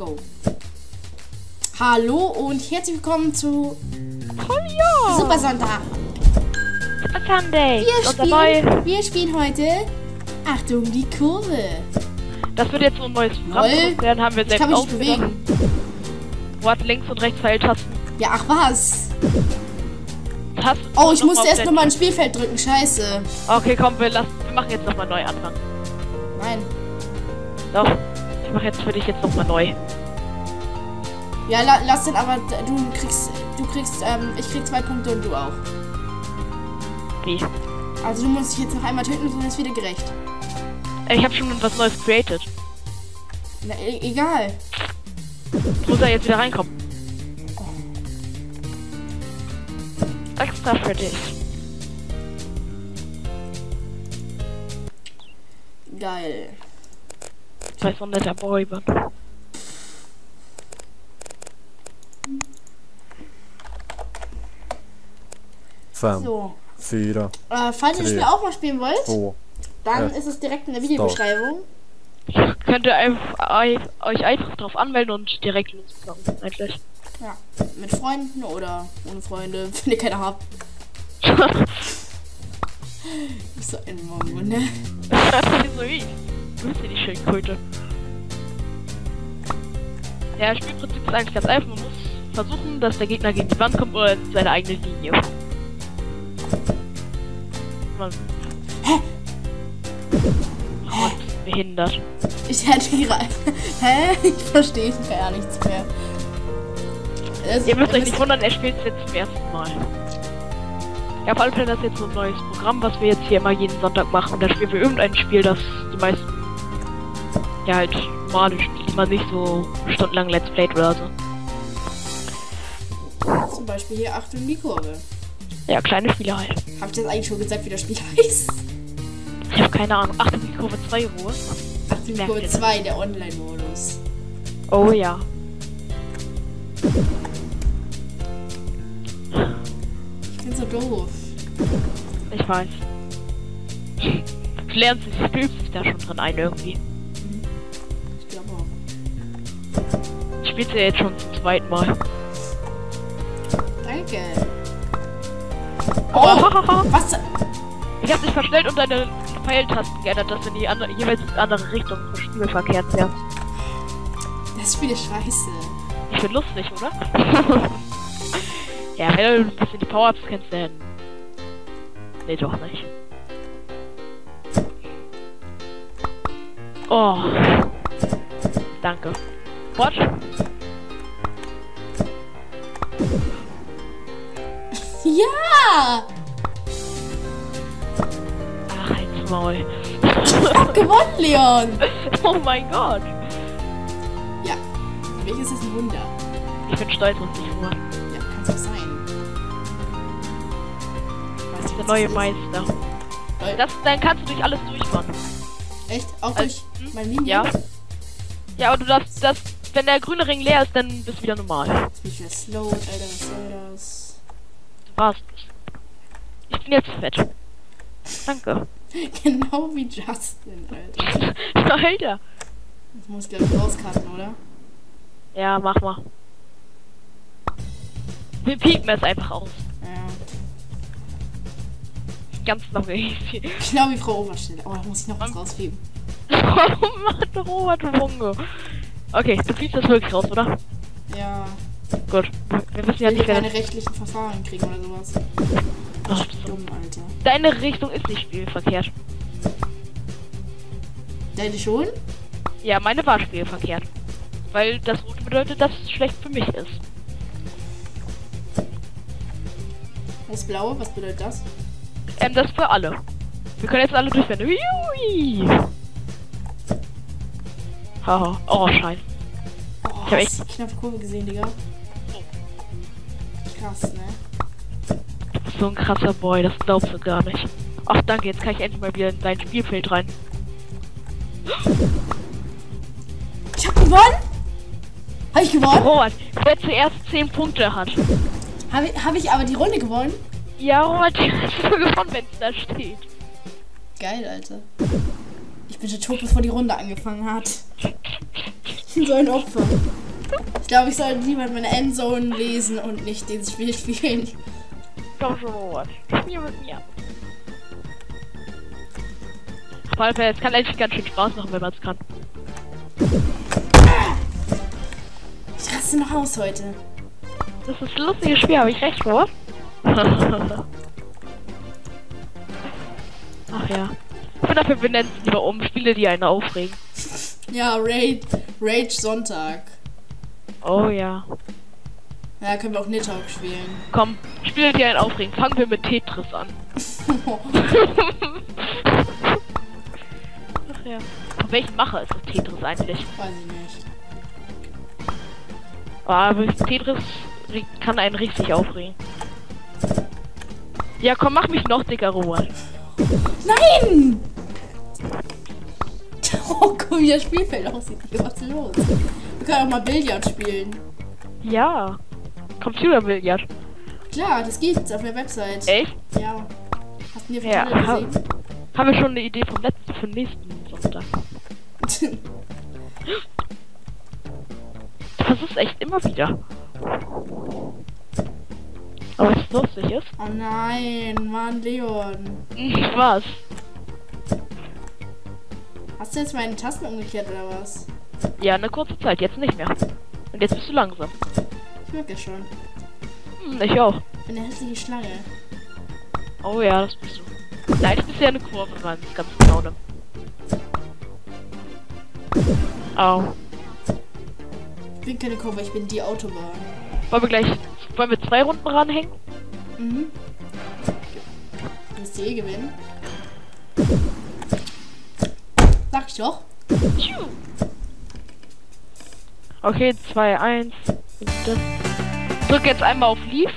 go. Hallo und herzlich willkommen zu Super Sonntag. Super Sunday. Wir spielen heute Achtung, die Kurve. Das wird jetzt so ein neues Programm werden, haben wir selbst kann mich nicht bewegen. Warte, links und rechts Pfeiltasten. Ja, ach was. Oh, ich musste erst nochmal ein Spielfeld drücken, scheiße. Okay, komm, wir machen jetzt nochmal neu anfangen. Nein. Doch, ich mache jetzt für dich jetzt nochmal neu. Ja, lass den aber, ich krieg 2 Punkte und du auch. Wie? Also du musst dich jetzt noch einmal töten und dann ist wieder gerecht. Ich habe schon was Neues created. Na, egal. Ich muss da jetzt wieder reinkommen. Extra für dich. Geil. 200er Boyband. So. 4. Falls ihr das Spiel auch mal spielen wollt, 2. dann ist es direkt in der Videobeschreibung. Könnt ihr euch einfach drauf anmelden und direkt losmachen, eigentlich. Ja, mit Freunden oder ohne Freunde, wenn ihr keine habt. Ist so ein Mongo, ne? So wie. Du bist ja die Schildkröte. Ja, das Spielprinzip ist eigentlich ganz einfach. Man muss versuchen, dass der Gegner gegen die Wand kommt oder in seine eigene Linie. Hä? Oh, du bist behindert. Ich hätte gerade... Hä? Ich verstehe gar nichts mehr. Ihr müsst euch nicht wundern, er spielt es jetzt zum ersten Mal. Ja, auf alle Fälle, das ist jetzt so ein neues Programm, was wir jetzt hier immer jeden Sonntag machen. Und da spielen wir irgendein Spiel, das die meisten ja halt normale Spiele, die man nicht so stundenlang Let's Playt oder so. Zum Beispiel hier Achtung, die Kurve. Ja, kleine Spiele halt. Hab ich das eigentlich schon gesagt, wie das Spiel heißt? Ich habe keine Ahnung. Achtung, die Kurve 2 Ruhe. Achtung, die Kurve 2, der Online-Modus. Oh ja. Ich bin so doof. Ich weiß. Du lernst dich, fühlst dich da schon drin ein irgendwie. Ich glaube auch. Ich spiele ja jetzt schon zum 2. Mal. Danke. Oh, was? Ich hab dich verstellt und deine Pfeiltasten geändert, dass du in die jeweils in die andere Richtung vom Spiel verkehrt wärst. Das Spiel ist scheiße. Ich bin lustig, oder? Ja, wenn du ein bisschen die Power-Ups kennst, dann... Nee, doch nicht. Oh. Danke. What? Ja! Ach, halt's Maul. Ich hab gewonnen, Leon! Oh mein Gott. Ja, für mich ist das ein Wunder. Ich bin stolz auf dich, Ruhe. Ja, kann's auch sein. Weißt du, Der was neue das ist? Meister. Dann kannst du durch alles durchfahren. Echt? Auch durch mein Linie? Ja. Ja, aber du darfst wenn der grüne Ring leer ist, dann bist du wieder normal. Jetzt bin ich wieder slow, Alter, was soll das? Du warst es. Ich bin jetzt fett. Danke. Genau wie Justin, Alter. Alter. Ich muss gleich rauskarten, oder? Ja, mach mal. Wir piepen es einfach aus. Ja. Ganz lange. Genau wie Frau Oberstelle. Oh, da muss ich noch was rausfieben. Warum macht Robert Wunge? Okay, du piepst das wirklich raus, oder? Ja. Gut. Wir wissen ja Ich nicht, will wer keine rechtlichen Verfahren kriegen oder sowas. Ach, Dumm, Alter. Deine Richtung ist nicht spielverkehrt. Deine schon? Ja, meine war spielverkehrt. Weil das Rote bedeutet, dass es schlecht für mich ist. Das Blaue, was bedeutet das? Das für alle. Wir können jetzt alle durchrennen. Hui. Haha. Oh, scheiße. Oh, Ich hab hast echt- du die knappe Kurve gesehen, Digga? Krass, ne? Du bist so ein krasser Boy, das glaubst du gar nicht. Ach, danke, jetzt kann ich endlich mal wieder in dein Spielfeld rein. Ich hab gewonnen? Hab ich gewonnen? Robert, wer zuerst 10 Punkte hat. Hab ich aber die Runde gewonnen? Ja, Robert, hast du gewonnen, wenn es da steht. Geil, Alter. Ich bin schon tot, bevor die Runde angefangen hat. So ein Opfer. Ich glaube, ich sollte lieber meine Endzone lesen und nicht dieses Spiel spielen. Komm schon, Robert. Spiel mit mir. Fall, es kann eigentlich ganz schön Spaß machen, wenn man es kann. Ich raste noch aus heute. Das ist ein lustiges Spiel, habe ich recht, Robert? Ach ja. Ich bin dafür, wir nennen es lieber um Spiele, die einen aufregen. Ja, Rage Sonntag. Oh ja. Ja, können wir auch Nidhogg spielen. Komm, Spiele, die einen aufregen. Fangen wir mit Tetris an. Ach ja. Von welchem Macher ist das Tetris eigentlich? Weiß ich nicht. Aber Tetris kann einen richtig aufregen. Ja, komm, mach mich noch dicker, Robert. Nein! Oh, guck, wie das Spielfeld aussieht. Was ist los? Wir können auch mal Billard spielen. Ja. Computerbillard. Klar, das gibt's auf der Website. Echt? Ja. Hast du die Ja. gesehen? Haben wir schon eine Idee vom letzten für den nächsten Sonntag? Das ist echt immer wieder. Aber was lustig ist? Oh nein, Mann, Leon. Was? Hast du jetzt meine Tasten umgekehrt oder was? Ja, eine kurze Zeit, jetzt nicht mehr. Und jetzt bist du langsam. Ich merke das schon. Ich auch. Ich bin eine hässliche Schlange. Oh ja, das bist du. Nein, ich bist ja eine Kurve, Mann. Ganz genau. Ne? Au. Ich bin keine Kurve, ich bin die Autobahn. Wollen wir 2 Runden ranhängen? Mhm. Du wirst eh gewinnen. Sag ich doch. Okay, 2, 1. Drück jetzt einmal auf Leave.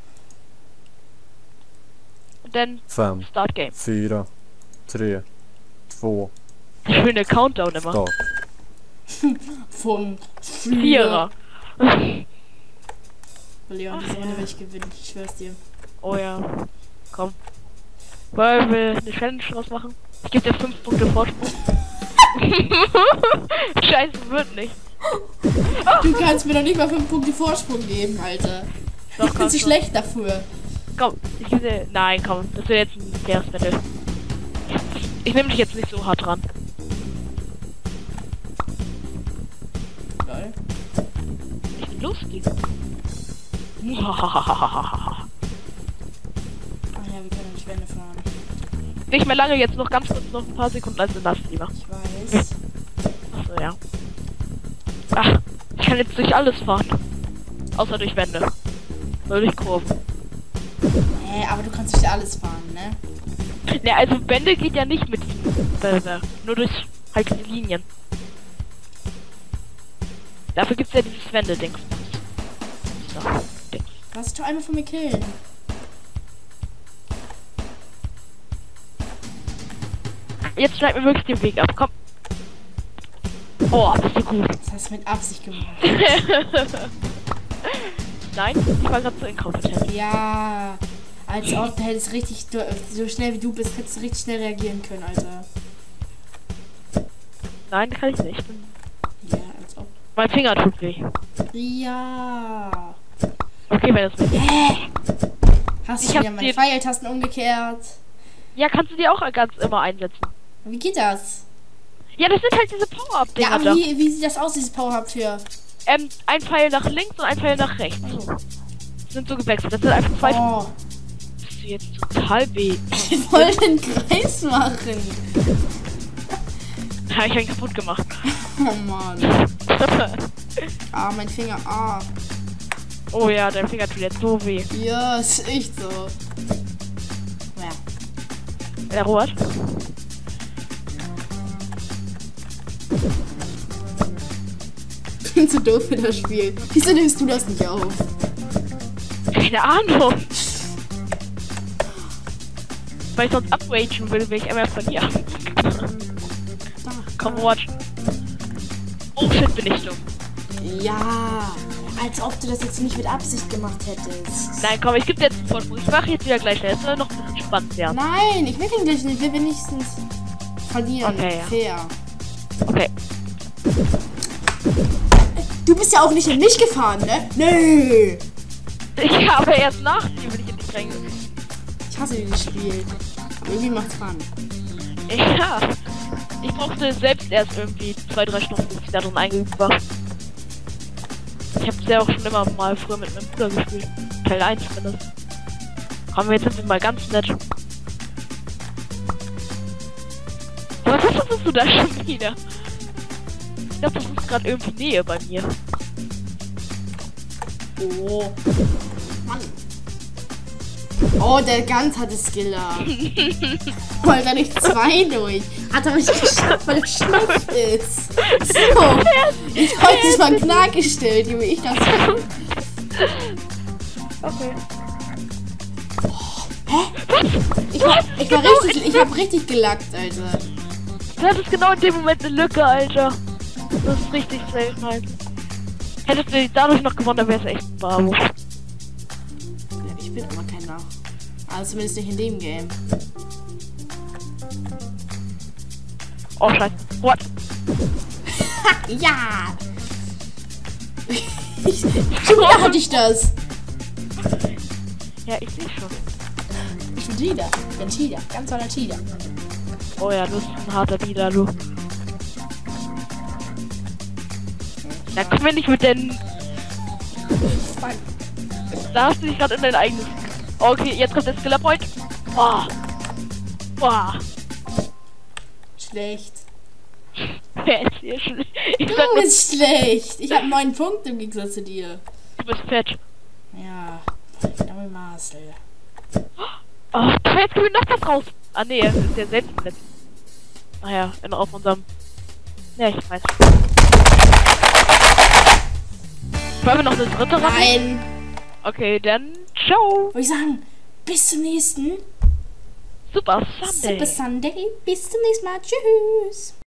Und dann 5, Start Game. 4, 3, 2, Schöne Countdown immer. Start. Vom Vierer. Leon, diese Runde will ich gewinnen, ich schwör's dir. Oh ja. Komm. Wollen wir eine Challenge draus machen? Ich gebe dir 5 Punkte Vorsprung. Scheiße, wird nicht. Du kannst mir doch nicht mal 5 Punkte Vorsprung geben, Alter. Doch, Ich bin zu schlecht dafür. Komm, ich gebe dir... Nein, komm. Das wird jetzt ein faires Battle. Ich nehme dich jetzt nicht so hart dran. Geil. Ich bin lustig. Ach ja, wir können nicht Wände fahren. Nicht mehr lange, jetzt noch ganz kurz, noch ein paar Sekunden als nass lieber. Ich weiß. Achso, ja. Ach, ich kann jetzt durch alles fahren. Außer durch Wände. Nur durch Kurven. Aber du kannst durch alles fahren, ne? Ne, also Wände geht ja nicht mit diesen nur durch halt diese Linien. Dafür gibt's ja dieses Wände-Dings. So, Dings. Lass dich doch einmal von mir killen. Jetzt schneid mir wirklich den Weg ab, komm. Oh, bist du gut. Das hast du mit Absicht gemacht. Nein, ich war gerade so inkompetent. Ja. Als ob du hättest richtig, so schnell wie du bist, hättest du richtig schnell reagieren können, Alter. Nein, kann ich nicht. Ja, als ob. Mein Finger tut weh. Ja. Okay, wenn das nicht. Hast Ich du hab wieder meine die- Pfeiltasten umgekehrt? Ja, kannst du die auch ganz immer einsetzen. Wie geht das? Ja, das sind halt diese Power-Up-Dinger Ja, aber da. wie sieht das aus, dieses Power-Up für? Ein Pfeil nach links und ein Pfeil nach rechts. Oh. Sind so gewechselt. Das sind einfach zwei. Oh. Bist du jetzt total weh? Ich wollte einen Kreis machen. Habe ich einen kaputt gemacht. Oh Mann. Ah, mein Finger. Ah. Oh ja, dein Finger tut jetzt so weh. Ja, ist echt so. Ja. Der Robert? Ich bin zu doof für das Spiel. Wieso nimmst du das nicht auf? Keine Ahnung. Weil ich sonst upragen will, wenn ich einmal verliere. Komm, Robert. Oh shit, bin ich dumm. Ja. Als ob du das jetzt nicht mit Absicht gemacht hättest. Nein, komm, ich gebe dir jetzt einen Vorsprung. Ich mache jetzt wieder gleich. Es soll noch ein bisschen spannend werden. Nein, ich will den gleich nicht. Ich will wenigstens verlieren. Okay, ja. Fair. Okay. bist ja auch nicht in mich gefahren, ne? Nee. Ich habe erst nach dir, bin ich in dich reingegangen. Ich hasse dieses Spiel. Aber irgendwie macht's Fun. Ja. Ich brauchte selbst erst irgendwie 2-3 Stunden, bis ich da drin eingeübt war. Ich hab's ja auch schon immer mal früher mit meinem Bruder gespielt. Teil 1 zumindest. Komm, jetzt sind wir mal ganz nett. Was hast du da schon wieder? Ich glaube, das ist gerade irgendwie Nähe bei mir. Oh. Mann. Oh, der Ganz hatte Skiller. Wollte da nicht 2 durch. Hat er mich geschafft, weil er schlecht ist. So. Ich heute ist mal klargestellt, wie ich das kann. Okay. Ich hab richtig gelackt, Alter. Du hattest genau in dem Moment eine Lücke, Alter. Das ist richtig selten halt. Hättest du dadurch noch gewonnen, dann wär's echt ein Bravo. Ja, ich bin immer kein Nach. Also zumindest nicht in dem Game. Oh, scheiße. What? Ja! Schon wieder hatte ich das. Ja, ich sehe schon. Ich bin Cheater. Ich bin Cheater. Ganz toller Cheater. Oh ja, du bist ein harter Dealer, du. Da kommen wir nicht mit den... Fuck. Da hast du dich gerade in dein eigenes... Okay, jetzt kommt der Skiller Point. Boah. Boah. Schlecht. Wer ist hier schon... Ich Du sag mal, bist schlecht. Ich habe 9 Punkte im Gegensatz zu dir. du bist fett. Ja. Dummy Marcel. Oh, jetzt kommt noch was raus. Ah nee, es ist ja selbst im letzten. Ach ja, auf unserem... Ja, ich weiß. Wollen wir noch eine dritte ran? Nein. Okay, dann ciao. Würde ich sagen, bis zum nächsten Super Sunday. Super Sunday. Bis zum nächsten Mal. Tschüss.